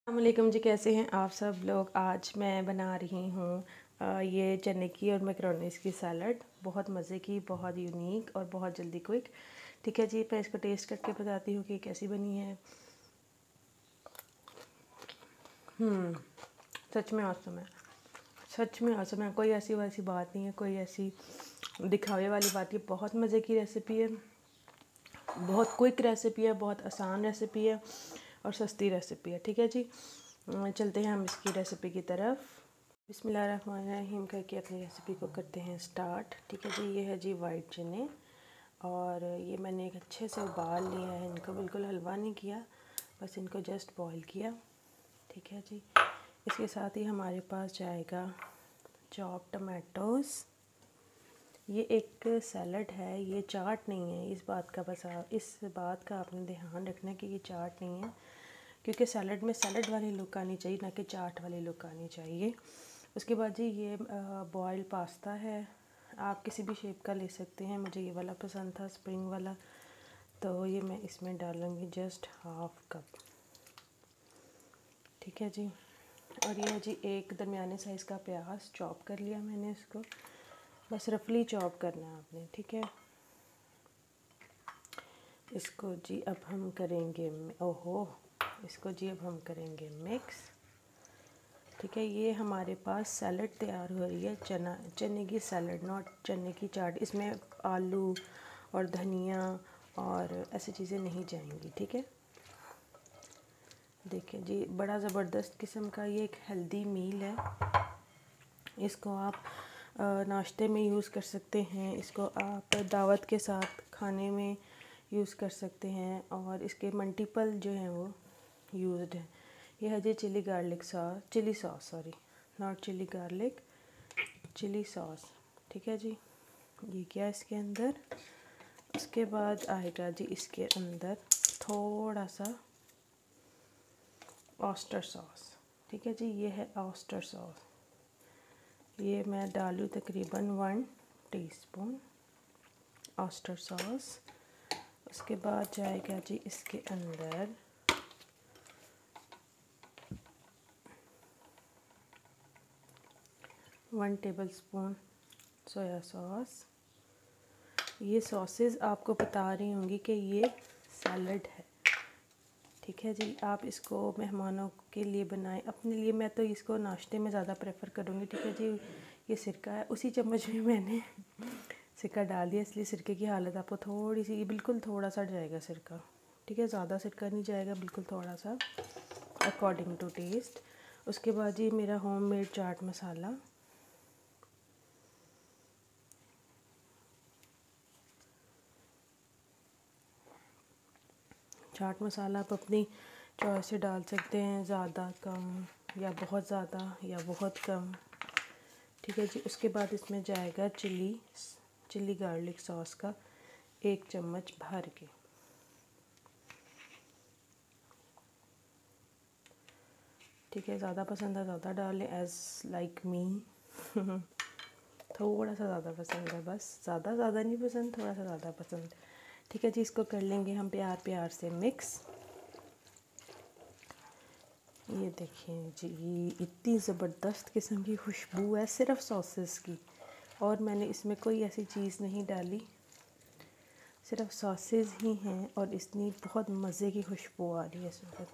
अस्सलामुअलैकुम जी, कैसे हैं आप सब लोग। आज मैं बना रही हूँ ये चने की और मैकरोनीस की सैलड। बहुत मज़े की, बहुत यूनिक और बहुत जल्दी क्विक। ठीक है जी, मैं इसको टेस्ट करके बताती हूँ कि कैसी बनी है। सच में औसम है, सच में औसम है। कोई ऐसी वैसी बात नहीं है, कोई ऐसी दिखावे वाली बात नहीं। बहुत मज़े की रेसिपी है, बहुत क्विक रेसिपी है, बहुत आसान रेसिपी है और सस्ती रेसिपी है। ठीक है जी, चलते हैं हम इसकी रेसिपी की तरफ। बिस्मिल्लाहिर्रहमानिर्रहीम करके अपनी रेसिपी को करते हैं स्टार्ट। ठीक है जी, ये है जी वाइट चने और ये मैंने एक अच्छे से उबाल लिया है इनको। बिल्कुल हलवा नहीं किया, बस इनको जस्ट बॉईल किया। ठीक है जी, इसके साथ ही हमारे पास जाएगा चॉप टमाटोज़। ये एक सैलड है, ये चाट नहीं है। इस बात का बस इस बात का आपने ध्यान रखना कि ये चाट नहीं है, क्योंकि सैलड में सैलड वाली लुक आनी चाहिए, ना कि चाट वाली लुक आनी चाहिए। उसके बाद जी ये बॉयल पास्ता है। आप किसी भी शेप का ले सकते हैं, मुझे ये वाला पसंद था, स्प्रिंग वाला, तो ये मैं इसमें डालूँगी जस्ट हाफ कप। ठीक है जी, और ये है जी एक दरमियाने साइज़ का प्याज, चॉप कर लिया मैंने इसको। बस रफली चॉप करना है आपने। ठीक है, इसको जी अब हम करेंगे इसको जी अब हम करेंगे मिक्स। ठीक है, ये हमारे पास सैलड तैयार हो रही है, चने की सैलड, नॉट चने की चाट। इसमें आलू और धनिया और ऐसी चीज़ें नहीं जाएंगी। ठीक है, देखिए जी, बड़ा ज़बरदस्त किस्म का ये एक हेल्दी मील है। इसको आप नाश्ते में यूज़ कर सकते हैं, इसको आप दावत के साथ खाने में यूज़ कर सकते हैं, और इसके मल्टीपल जो हैं वो यूज्ड हैं। ये है जी chilli sauce, sorry not chilli garlic, chilli sauce. ठीक है जी, ये क्या इसके अंदर। उसके बाद आएगा जी इसके अंदर थोड़ा सा ऑस्टर सॉस। ठीक है जी, ये है ऑस्टर सॉस। ये मैं डालूँ तकरीबन 1 टीस्पून ऑस्टर सॉस। उसके बाद जाएगा जी इसके अंदर one tablespoon soya sauce. ये सॉसेस आपको बता रही होंगी कि ये सैलड है। ठीक है जी, आप इसको मेहमानों के लिए बनाएं, अपने लिए मैं तो इसको नाश्ते में ज़्यादा प्रेफर करूँगी। ठीक है जी, ये सिरका है, उसी चम्मच में मैंने सिरका डाल दिया, इसलिए सिरके की हालत आपको थोड़ी सी, बिल्कुल थोड़ा सा जाएगा सिरका। ठीक है, ज़्यादा सिरका नहीं जाएगा, बिल्कुल थोड़ा सा, अकॉर्डिंग टू टेस्ट। उसके बाद जी मेरा होममेड चाट मसाला। चाट मसाला आप अपनी चॉइस से डाल सकते हैं, ज़्यादा कम या बहुत ज़्यादा या बहुत कम। ठीक है जी, उसके बाद इसमें जाएगा चिली गार्लिक सॉस का 1 चम्मच भर के। ठीक है, ज़्यादा पसंद है ज़्यादा डालें, एज़ लाइक मी थोड़ा सा ज़्यादा पसंद है, बस ज़्यादा नहीं पसंद, थोड़ा सा ज़्यादा पसंद। ठीक है जी, इसको कर लेंगे हम प्यार से मिक्स। ये देखिए जी, इतनी ज़बरदस्त किस्म की खुशबू है सिर्फ सॉसेस की, और मैंने इसमें कोई ऐसी चीज़ नहीं डाली, सिर्फ सॉसेस ही हैं, और इतनी बहुत मज़े की खुशबू आ रही है इसमें।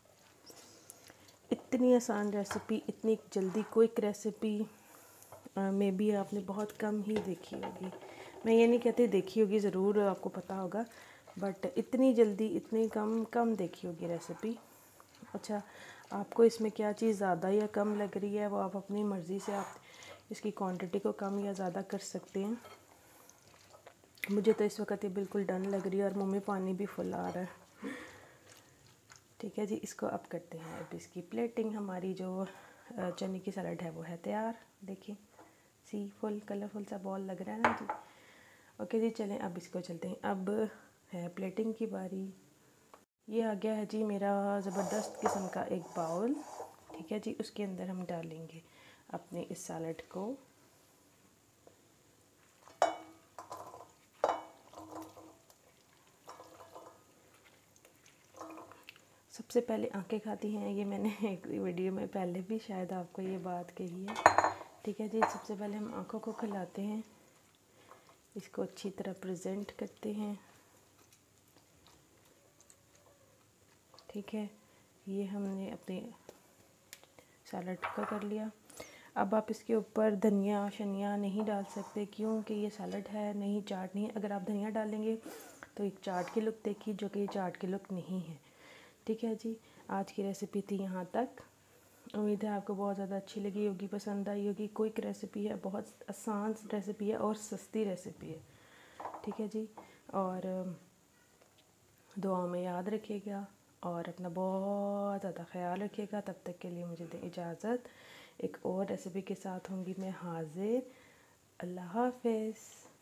इतनी आसान रेसिपी, इतनी जल्दी क्विक रेसिपी में भी आपने बहुत कम ही देखी होगी। मैं ये नहीं कहती देखी होगी, ज़रूर आपको पता होगा, बट इतनी जल्दी इतनी कम देखी होगी रेसिपी। अच्छा, आपको इसमें क्या चीज़ ज़्यादा या कम लग रही है, वो आप अपनी मर्ज़ी से आप इसकी क्वांटिटी को कम या ज़्यादा कर सकते हैं। मुझे तो इस वक्त ये बिल्कुल डन लग रही है, और मुँह में पानी भी फुल आ रहा है। ठीक है जी, इसको अब करते हैं, अब इसकी प्लेटिंग। हमारी जो चने की सलाद है वो है तैयार। देखिए, सी फुल कलरफुल सा बॉल लग रहा है ना जी। ओके जी, चलें अब इसको चलते हैं, अब है प्लेटिंग की बारी। ये आ गया है जी मेरा ज़बरदस्त किस्म का एक बाउल। ठीक है जी, उसके अंदर हम डालेंगे अपने इस सैलड को। सबसे पहले आंखें खाती हैं, ये मैंने एक वीडियो में पहले भी शायद आपको ये बात कही है। ठीक है जी, सबसे पहले हम आंखों को खिलाते हैं, इसको अच्छी तरह प्रेजेंट करते हैं। ठीक है, ये हमने अपने सैलड का कर लिया। अब आप इसके ऊपर धनिया शनिया नहीं डाल सकते क्योंकि ये सैलड है, नहीं चाट नहीं है। अगर आप धनिया डालेंगे तो एक चाट की लुक देखिए, जो कि चाट की लुक नहीं है। ठीक है जी, आज की रेसिपी थी यहाँ तक। उम्मीद है आपको बहुत ज़्यादा अच्छी लगी होगी, पसंद आई होगी। क्विक रेसिपी है, बहुत आसान रेसिपी है और सस्ती रेसिपी है। ठीक है जी, और दुआ में याद रखिएगा और अपना बहुत ज़्यादा ख्याल रखिएगा। तब तक के लिए मुझे दें इजाज़त। एक और रेसिपी के साथ होंगी मैं हाज़िर। अल्लाह हाफ़िज़।